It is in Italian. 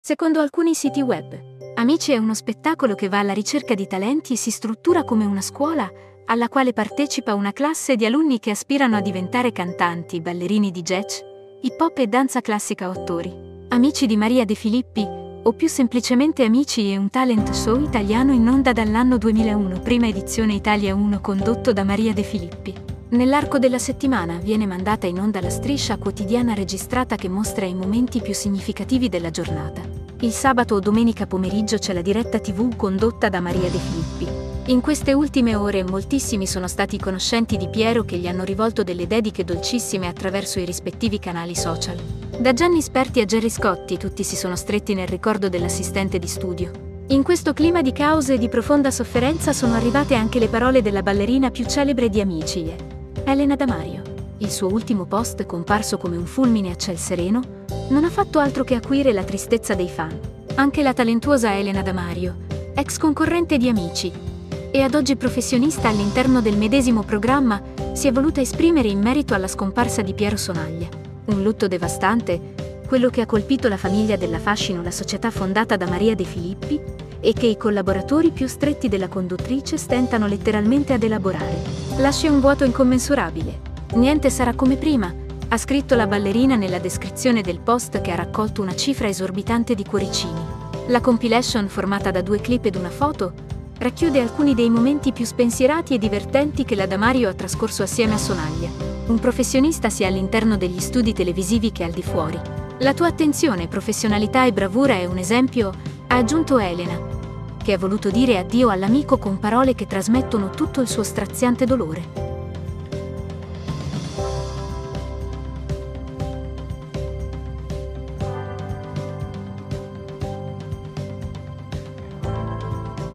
Secondo alcuni siti web, Amici è uno spettacolo che va alla ricerca di talenti e si struttura come una scuola alla quale partecipa una classe di alunni che aspirano a diventare cantanti, ballerini di jazz, hip hop e danza classica o attori. Amici di Maria De Filippi, o più semplicemente Amici, è un talent show italiano in onda dall'anno 2001, prima edizione Italia 1, condotto da Maria De Filippi. Nell'arco della settimana viene mandata in onda la striscia quotidiana registrata che mostra i momenti più significativi della giornata. Il sabato o domenica pomeriggio c'è la diretta TV condotta da Maria De Filippi. In queste ultime ore moltissimi sono stati i conoscenti di Piero che gli hanno rivolto delle dediche dolcissime attraverso i rispettivi canali social. Da Gianni Sperti a Gerry Scotti tutti si sono stretti nel ricordo dell'assistente di studio. In questo clima di caos e di profonda sofferenza sono arrivate anche le parole della ballerina più celebre di Amici, Elena Damario. Il suo ultimo post, comparso come un fulmine a ciel sereno, non ha fatto altro che acuire la tristezza dei fan. Anche la talentuosa Elena Damario, ex concorrente di Amici e ad oggi professionista all'interno del medesimo programma, si è voluta esprimere in merito alla scomparsa di Piero Sonaglia. Un lutto devastante, quello che ha colpito la famiglia della Fascino, la società fondata da Maria De Filippi, e che i collaboratori più stretti della conduttrice stentano letteralmente ad elaborare. Lascia un vuoto incommensurabile. Niente sarà come prima, ha scritto la ballerina nella descrizione del post che ha raccolto una cifra esorbitante di cuoricini. La compilation, formata da 2 clip ed una foto, racchiude alcuni dei momenti più spensierati e divertenti che la Damario ha trascorso assieme a Sonaglia, un professionista sia all'interno degli studi televisivi che al di fuori. La tua attenzione, professionalità e bravura è un esempio, ha aggiunto Elena, che ha voluto dire addio all'amico con parole che trasmettono tutto il suo straziante dolore.